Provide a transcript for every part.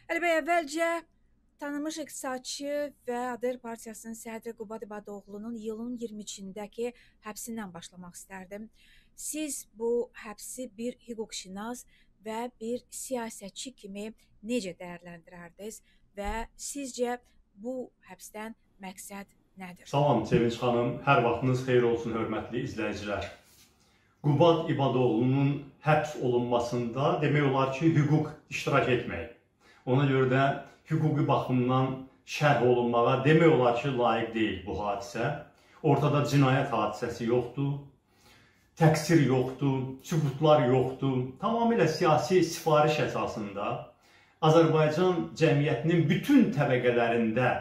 Əli bəy, əvvəlcə tanınmış iqtisadçı və ADR Partiyasının sədri Qubad İbadoğlu'nun iyulun 23-dəki həbsindən başlamaq istərdim. Siz bu həbsi bir hüquqşünas və bir siyasətçi kimi necə dəyərləndirərdiniz və sizcə bu həbsdən məqsəd nədir? Salam Sevinç xanım, hər vaxtınız xeyir olsun hörmətli izləyicilər. Qubad İbadoğlu'nun həbs olunmasında demək olar ki, hüquq iştirak etməyib. Ona görə də hüquqi baxımdan şərh olunmağa demək olar ki, layiq deyil bu hadisə. Ortada cinayət hadisəsi yoxdur, təqsir yoxdur, sübutlar yoxdur. Tamamilə siyasi sifariş əsasında Azərbaycan cəmiyyətinin bütün təbəqələrində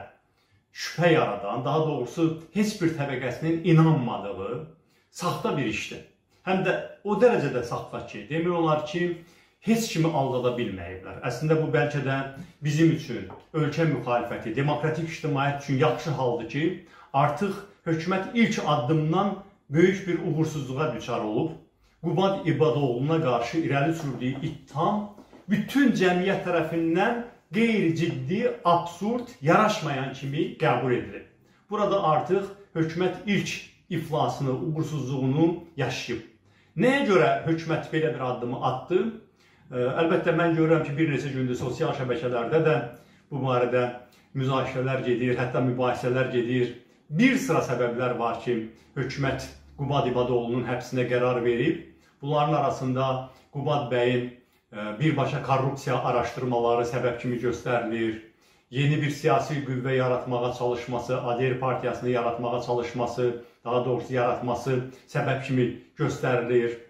şübhə yaradan, daha doğrusu heç bir təbəqəsinin inanmadığı saxta bir işdir. Həm də o dərəcədə saxta ki, demək olar ki, heç kimi aldada bilməyiblər. Əslində bu bəlkə də bizim üçün, ölkə müxalifəti, demokratik ictimaiyyət üçün yaxşı haldır ki, artıq hökumət ilk addımdan böyük bir uğursuzluğa düçar olub. Qubad İbadoğlu'na qarşı irəli sürdüyü ittiham bütün cəmiyyət tərəfindən qeyri-ciddi, absurd, yaraşmayan kimi qəbul edilib. Burada artıq hökumət ilk iflasını, uğursuzluğunu yaşayıb. Nəyə görə hökumət belə bir addımı atdı? Əlbəttə, mən görürəm ki, bir neçə gündür sosial şəbəkələrdə də bu barədə müzakirələr gedir, hətta mübahisələr gedir. Bir sıra səbəblər var ki, hökumət Qubad İbadoğlu'nun həbsinə qərar verib. Bunların arasında Qubad bəyin birbaşa korrupsiya araşdırmaları səbəb kimi göstərilir. Yeni bir siyasi qüvvə yaratmağa çalışması, ADR Partiyasını yaratmağa çalışması, daha doğrusu yaratması səbəb kimi göstərilir.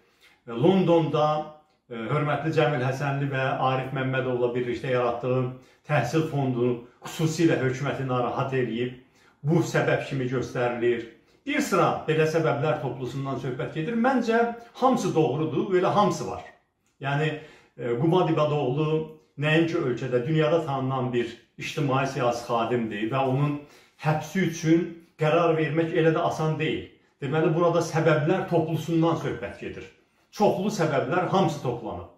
Londonda hörmətli Cəmil Həsənli və Arif Məmmədovla birlikdə yaratdığı təhsil fondunu xüsusilə hökuməti narahat edib. Bu səbəb kimi göstərilir. Bir sıra belə səbəblər toplusundan söhbət gedir. Məncə hamısı doğrudur, elə hamısı var. Yəni Qubad İbadoğlu nəinki ölkədə, dünyada tanınan bir ictimai siyasi xadimdir və onun həbsi üçün qərar vermək elə də asan deyil. Deməli, burada səbəblər toplusundan söhbət gedir. Çoxlu səbəblər hamısı toplanıb.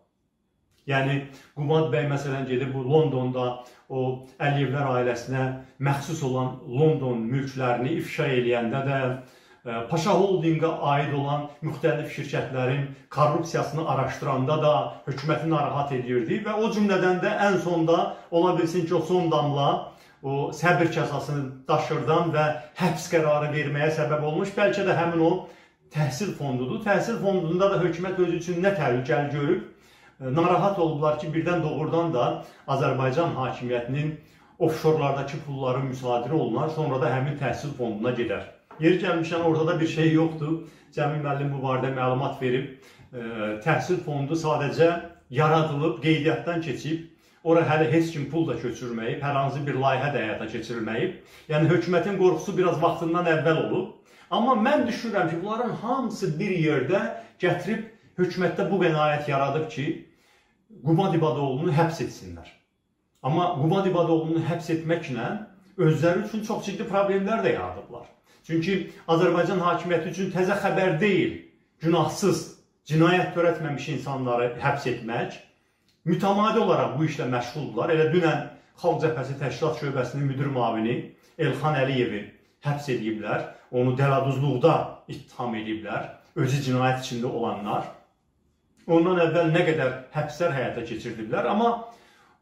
Yəni, Qubad bəy məsələn gedib bu Londonda o Əliyevlər ailəsinə məxsus olan London mülklərini ifşa eləyəndə də Paşa Holdinqə aid olan müxtəlif şirkətlərin korrupsiyasını araşdıranda da hökuməti narahat edirdi və o cümlədən də ən sonda ola bilsin ki, o son damla o səbir kasasını daşırdan və həbs qərarı verməyə səbəb olmuş. Bəlkə də həmin o təhsil fondudur. Təhsil fondunda da hökumət özü üçün nə təhlükəli görüb, narahat olublar ki, birdən doğrudan da Azərbaycan hakimiyyətinin offşorlardakı pulları müsadirə olunar, sonra da həmin təhsil fonduna gedər. Yeri gəlmişən ortada bir şey yoxdur. Cəmil müəllim bu barədə məlumat verib. Təhsil fondu sadəcə yaradılıb, qeydiyyatdan keçib. Ora hələ heç kim pul da köçürməyib, hər hansı bir layihə də həyata keçirilməyib. Yəni hökumətin qorxusu biraz vaxtından əvvəl olub. Amma mən düşünürəm ki, bunların hamısı bir yerdə gətirib hökumətdə bu qənaət yaradıb ki, Qubad İbadoğlu'nu həbs etsinlər. Amma Qubad İbadoğlu'nu həbs etməklə özləri üçün çox ciddi problemlər də yaradıblar. Çünki Azərbaycan hakimiyyəti üçün təzə xəbər deyil, günahsız, cinayət törətməmiş insanları həbs etmək. Mütəmadi olaraq bu işlə məşğuldurlar. Elə dünən Xalq Cəbhəsi Təşkilat Şöbəsinin müdür müavini Elxan Əliyevi həbs ediblər. Onu dəladuzluqda ittiham ediblər. Özü cinayət içində olanlar. Ondan əvvəl nə qədər həbslər həyata keçirdiblər. Amma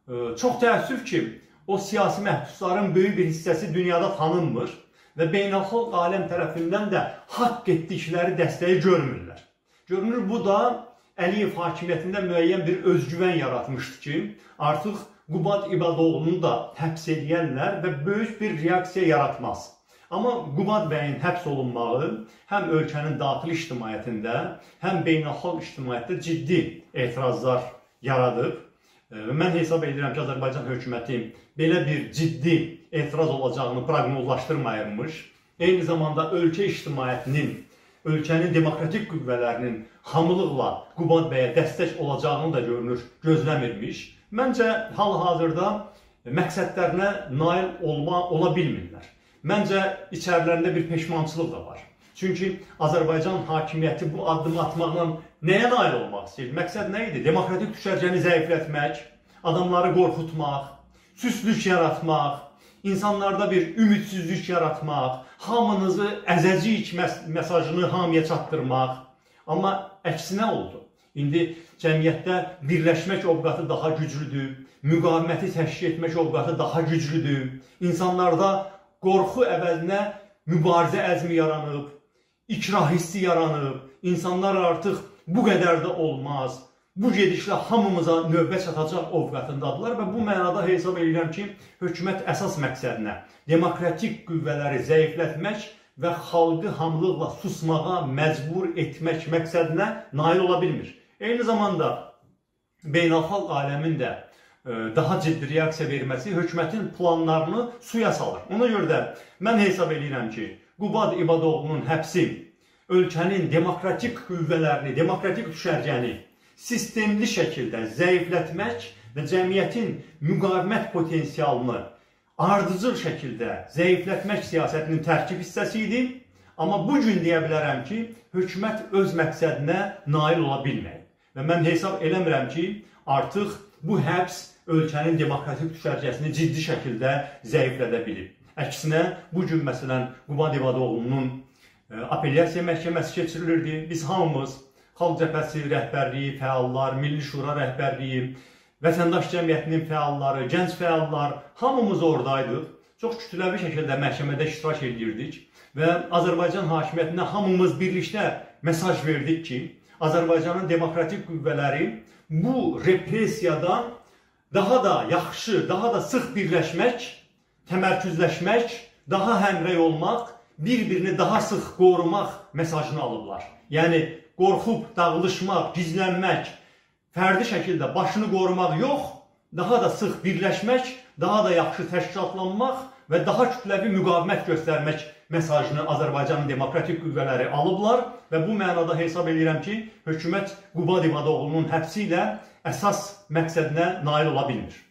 çox təəssüf ki, o siyasi məhbusların böyük bir hissəsi dünyada tanınmır və beynəlxalq aləm tərəfindən də haqq etdikləri dəstəyi görmürlər. Görünür, bu da Əliyev hakimiyyətində müəyyən bir özgüvən yaratmışdı ki, artıq Qubad İbadoğlu'nu da həbs edənlər və böyük bir reaksiya yaratmaz. Amma Qubad bəyin həbs olunmağı həm ölkənin daxili ictimaiyyətində, həm beynəlxalq ictimaiyyətdə ciddi etirazlar yaradıb. Mən hesab edirəm ki, Azərbaycan hökuməti belə bir ciddi etiraz olacağını proqnozlaşdırmayırmış. Eyni zamanda ölkə ictimaiyyətinin, ölkənin demokratik qüvvələrinin hamılıqla Qubad bəyə dəstək olacağını da görünür, gözləmirmiş. Məncə hal-hazırda məqsədlərinə nail ola bilmirlər. Məncə içərilərində bir peşmançılıq da var. Çünki Azərbaycan hakimiyyəti bu addımı atmaqla nəyə nail olmaq istəyir? Məqsəd nə idi? Demokratik düşərgəni zəiflətmək, adamları qorxutmaq, süslük yaratmaq, insanlarda bir ümidsizlik yaratmaq, hamınızı əzəcəyik mesajını hamıya çatdırmaq. Amma əksinə oldu. İndi cəmiyyətdə birləşmək ovqatı daha güclüdür, müqaviməti təşkil etmək ovqatı daha güclüdür. İnsanlarda qorxu əvəzinə mübarizə əzmi yaranıb, ikrah hissi yaranıb, insanlar artıq bu qədər də olmaz, bu gedişlə hamımıza növbə çatacaq ovqatındadılar və bu mənada hesab edirəm ki, hökumət əsas məqsədinə demokratik qüvvələri zəiflətmək və xalqı hamılıqla susmağa məcbur etmək məqsədinə nail ola bilmir. Eyni zamanda beynəlxalq aləmin də daha ciddi reaksiya verməsi hökumətin planlarını suya salır. Ona görə də mən hesab edirəm ki, Qubad İbadoğlu'nun həbsi ölkənin demokratik qüvvələrini, demokratik düşərgəni sistemli şəkildə zəiflətmək və cəmiyyətin müqavimət potensialını ardıcıl şəkildə zəiflətmək siyasətinin tərkib hissəsi idi. Amma bugün deyə bilərəm ki, hökumət öz məqsədinə nail ola bilməyib. Və mən hesab eləmirəm ki, artıq bu həbs ölkənin demokratik düşərgəsini ciddi şəkildə zəiflədə bilib. Əksinə, bugün məsələn Qubad İbadoğlu'nun apellyasiya məhkəməsi keçirilirdi. Biz hamımız Xalq Cəbhəsi rəhbərliyi, fəallar, Milli Şura rəhbərliyi, vətəndaş cəmiyyətinin fəalları, gənc fəallar, hamımız oradaydıq. Çox kütləvi şəkildə məhkəmədə iştirak edirdik və Azərbaycan hakimiyyətinə hamımız birlikdə mesaj verdik ki, Azərbaycanın demokratik qüvvələri bu repressiyadan daha da yaxşı, daha da sıx birləşmək, təmərküzləşmək, daha həmrəy olmaq, bir-birini daha sıx qorumaq mesajını alıblar. Yəni, qorxub, dağılışmaq, gizlənmək, fərdi şəkildə başını qorumaq yox, daha da sıx birləşmək, daha da yaxşı təşkilatlanmaq və daha kütləvi müqavimət göstərmək mesajını Azərbaycanın demokratik qüvvələri alıblar və bu mənada hesab edirəm ki, hökumət Qubad İbadoğlu'nun həbsi ilə əsas məqsədinə nail ola bilmir.